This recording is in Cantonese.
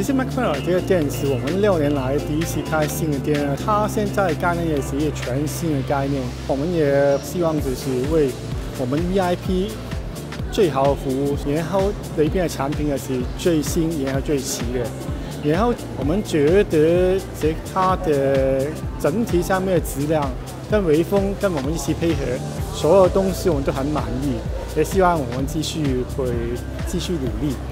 其实麦克菲尔这个店是我们6年来第一次开新的店，它现在概念也是一个全新的概念。我们也希望就是为我们 VIP 最好的服务，然后里边的产品也是最新然后最齐的。然后我们觉得它的整体上面的质量跟微风跟我们一起配合，所有东西我们都很满意，也希望我们会继续努力。